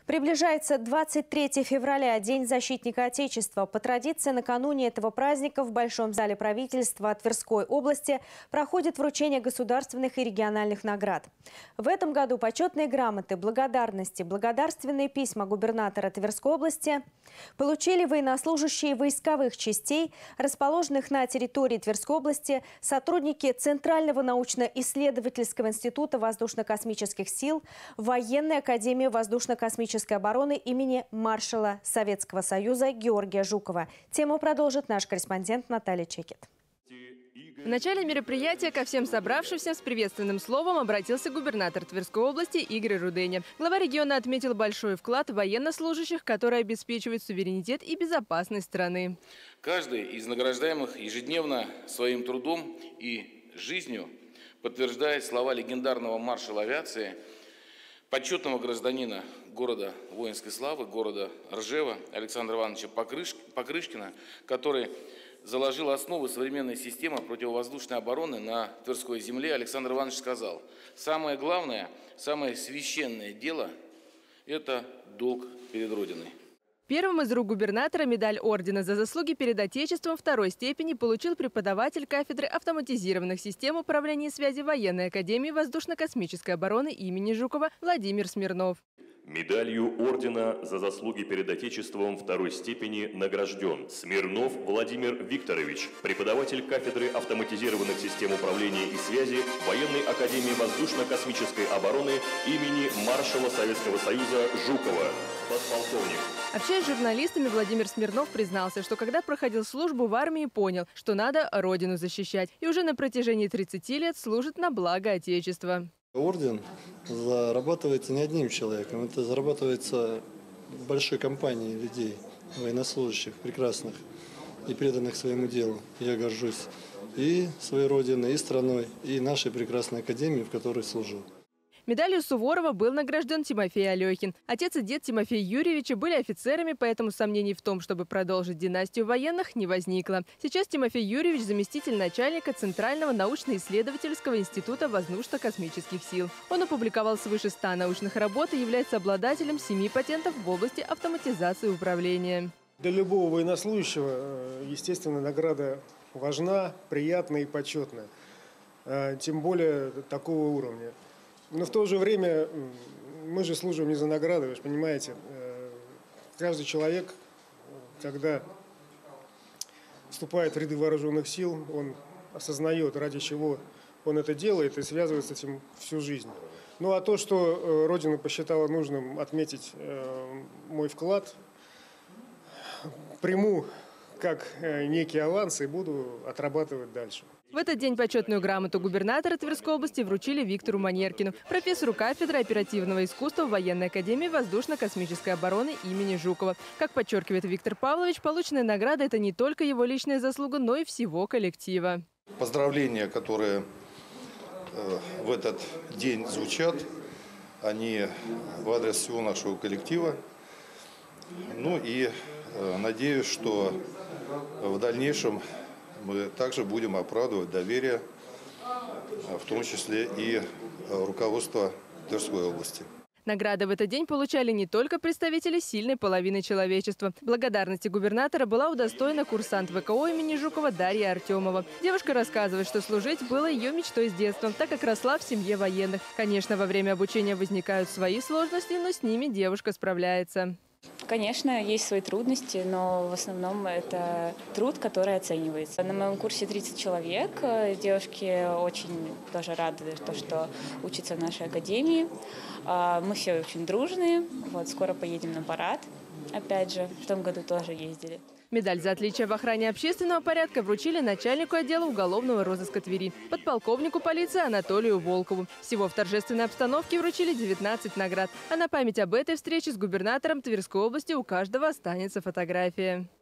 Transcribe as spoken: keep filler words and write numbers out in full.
Приближается двадцать третье февраля, День защитника Отечества. По традиции, накануне этого праздника в Большом зале правительства Тверской области проходит вручение государственных и региональных наград. В этом году почетные грамоты, благодарности, благодарственные письма губернатора Тверской области получили военнослужащие войсковых частей, расположенных на территории Тверской области, сотрудники Центрального научно-исследовательского института воздушно-космических сил, Военной академии воздушно-космической обороны имени маршала Советского Союза Георгия Жукова. Тему продолжит наш корреспондент Наталья Чекет. В начале мероприятия ко всем собравшимся с приветственным словом обратился губернатор Тверской области Игорь Руденя. Глава региона отметил большой вклад военнослужащих, которые обеспечивают суверенитет и безопасность страны. Каждый из награждаемых ежедневно своим трудом и жизнью подтверждает слова легендарного маршала авиации, почетного гражданина города воинской славы, города Ржева Александра Ивановича Покрышкина, который заложил основы современной системы противовоздушной обороны на Тверской земле. Александр Иванович сказал: самое главное, самое священное дело – это долг перед Родиной. Первым из рук губернатора медаль ордена за заслуги перед Отечеством второй степени получил преподаватель кафедры автоматизированных систем управления и связи Военной академии воздушно-космической обороны имени Жукова Владимир Смирнов. Медалью ордена за заслуги перед Отечеством второй степени награжден Смирнов Владимир Викторович, преподаватель кафедры автоматизированных систем управления и связи Военной академии воздушно-космической обороны имени маршала Советского Союза Жукова, подполковник. Общаясь с журналистами, Владимир Смирнов признался, что когда проходил службу в армии, понял, что надо родину защищать. И уже на протяжении тридцати лет служит на благо Отечества. Орден зарабатывается не одним человеком, это зарабатывается большой компанией людей, военнослужащих, прекрасных и преданных своему делу. Я горжусь и своей родиной, и страной, и нашей прекрасной академией, в которой служу. Медалью Суворова был награжден Тимофей Алехин. Отец и дед Тимофея Юрьевича были офицерами, поэтому сомнений в том, чтобы продолжить династию военных, не возникло. Сейчас Тимофей Юрьевич – заместитель начальника Центрального научно-исследовательского института воздушно-космических сил. Он опубликовал свыше ста научных работ и является обладателем семи патентов в области автоматизации управления. Для любого военнослужащего, естественно, награда важна, приятна и почетна. Тем более такого уровня. Но в то же время мы же служим не за награды, вы же понимаете. Каждый человек, когда вступает в ряды вооруженных сил, он осознает, ради чего он это делает, и связывает с этим всю жизнь. Ну а то, что Родина посчитала нужным отметить мой вклад, приму как некий аванс и буду отрабатывать дальше. В этот день почетную грамоту губернатора Тверской области вручили Виктору Манеркину, профессору кафедры оперативного искусства Военной академии воздушно-космической обороны имени Жукова. Как подчеркивает Виктор Павлович, полученная награда – это не только его личная заслуга, но и всего коллектива. Поздравления, которые в этот день звучат, они в адрес всего нашего коллектива. Ну и надеюсь, что в дальнейшем мы также будем оправдывать доверие, в том числе и руководство Тверской области. Награды в этот день получали не только представители сильной половины человечества. Благодарности губернатора была удостоена курсант ВКО имени Жукова Дарья Артемова. Девушка рассказывает, что служить было ее мечтой с детства, так как росла в семье военных. Конечно, во время обучения возникают свои сложности, но с ними девушка справляется. Конечно, есть свои трудности, но в основном это труд, который оценивается. На моем курсе тридцать человек. Девушки очень тоже рады, что учатся в нашей академии. Мы все очень дружные. Вот, скоро поедем на парад. Опять же, в том году тоже ездили. Медаль за отличие в охране общественного порядка вручили начальнику отдела уголовного розыска Твери, подполковнику полиции Анатолию Волкову. Всего в торжественной обстановке вручили девятнадцать наград. А на память об этой встрече с губернатором Тверской области у каждого останется фотография.